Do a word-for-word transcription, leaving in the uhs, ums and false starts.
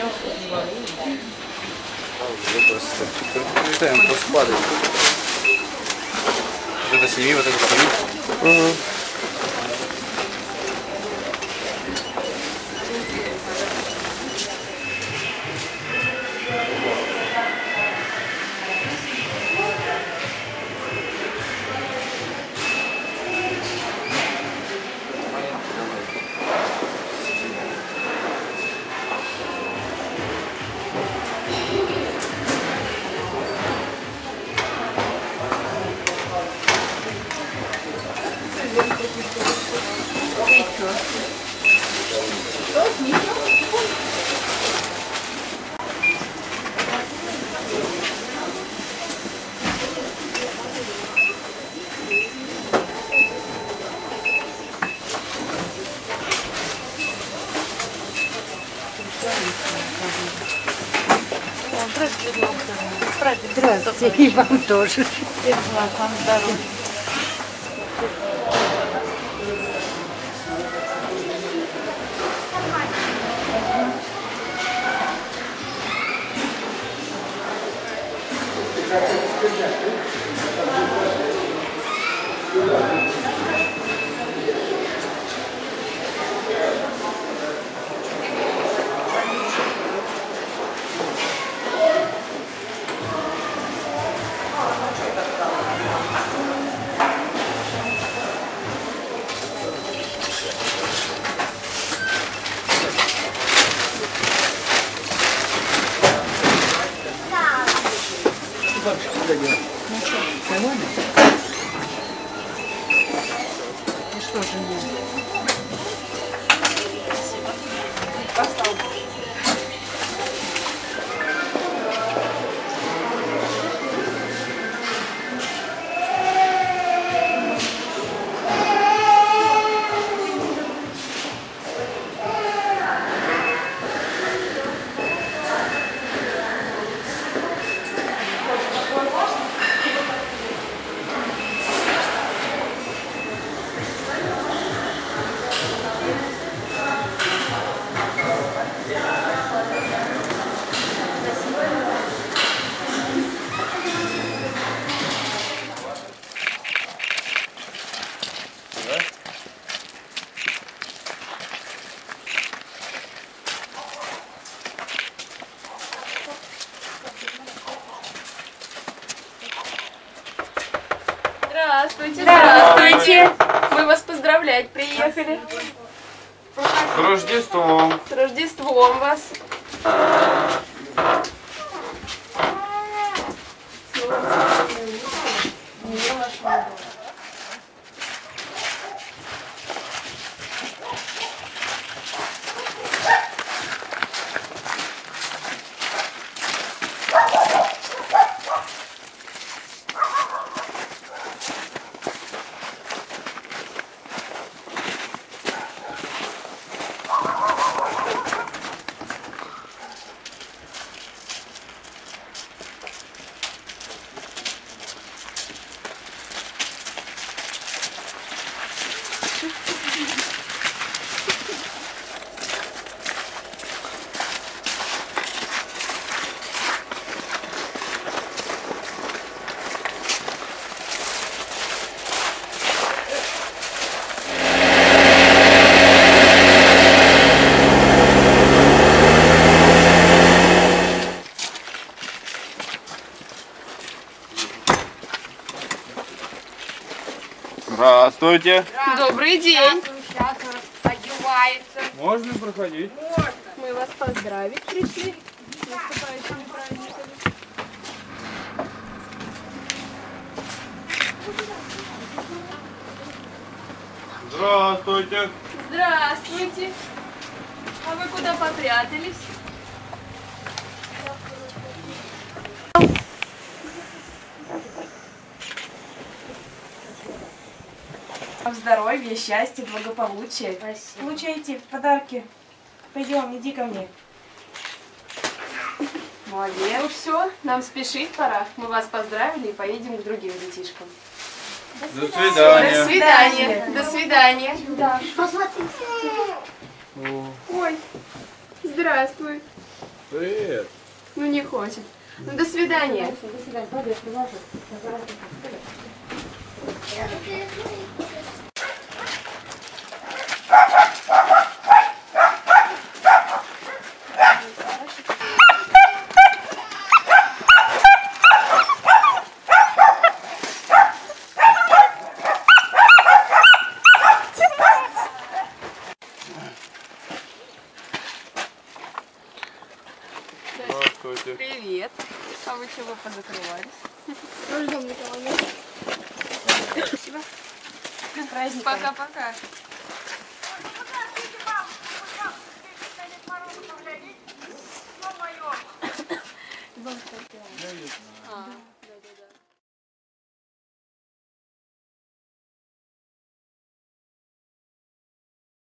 Прилетаем, просто падает. Вот это сними, вот это сними. Угу. Здравствуйте, и вам тоже. Вам здоровья. Ну что, нормально? Ну что же нет? Поставь. Здравствуйте, здравствуйте. Мы вас поздравлять приехали. С Рождеством! С Рождеством вас. Здравствуйте! Добрый день! Сейчас одевается. Можно проходить? Мы вас поздравить пришли. С наступающими праздниками. Здравствуйте! Здравствуйте! А вы куда попрятались? Вам здоровья, счастья, благополучия. Спасибо. Получайте подарки. Пойдем, иди ко мне. Молодец. Ну все, нам спешить пора. Мы вас поздравили и поедем к другим детишкам. До свидания! До свидания! До свидания! Да. Посмотрите. Ой, здравствуй. Привет. Ну не хочет. Ну до свидания. До свидания. Пойду, я приложу. Здравствуйте. Привет. А вы чего позакрывались? Ждем никого нет. Спасибо. Праздник. Пока-пока.